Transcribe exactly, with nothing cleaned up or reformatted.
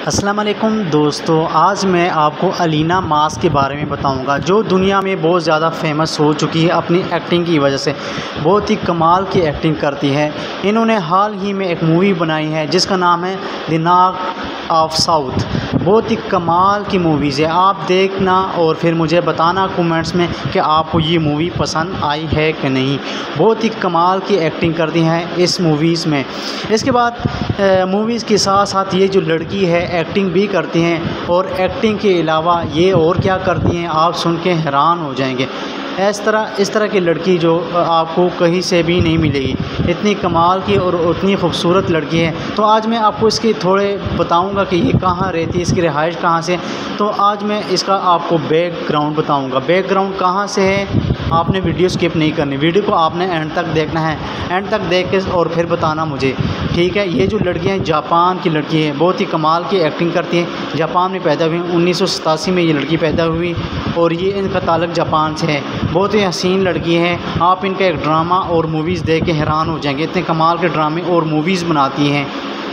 अस्सलाम वालेकुम दोस्तों, आज मैं आपको अलीना मास के बारे में बताऊंगा, जो दुनिया में बहुत ज़्यादा फेमस हो चुकी है अपनी एक्टिंग की वजह से। बहुत ही कमाल की एक्टिंग करती है। इन्होंने हाल ही में एक मूवी बनाई है जिसका नाम है द नॉक ऑफ साउथ। बहुत ही कमाल की मूवीज़ है, आप देखना और फिर मुझे बताना कमेंट्स में कि आपको ये मूवी पसंद आई है कि नहीं। बहुत ही कमाल की एक्टिंग करती हैं इस मूवीज़ में। इसके बाद मूवीज़ के साथ साथ ये जो लड़की है एक्टिंग भी करती हैं, और एक्टिंग के अलावा ये और क्या करती हैं आप सुन के हैरान हो जाएंगे। इस तरह इस तरह की लड़की जो आपको कहीं से भी नहीं मिलेगी, इतनी कमाल की और उतनी खूबसूरत लड़की है। तो आज मैं आपको इसके थोड़े बताऊंगा कि ये कहाँ रहती है, इसकी रिहाइश कहाँ से। तो आज मैं इसका आपको बैकग्राउंड बताऊंगा। बैकग्राउंड कहाँ से है, आपने वीडियो स्किप नहीं करनी, वीडियो को आपने एंड तक देखना है। एंड तक देख के और फिर बताना मुझे, ठीक है। ये जो लड़कियाँ जापान की लड़की है, बहुत ही कमाल की एक्टिंग करती है। जापान में पैदा हुई, उन्नीस सौ सतासी में ये लड़की पैदा हुई और ये इनका ताल्लुक़ जापान से है। बहुत ही हसीन लड़की है। आप इनका एक ड्रामा और मूवीज़ देख के हैरान हो जाएंगे, इतने कमाल के ड्रामे और मूवीज़ बनाती हैं।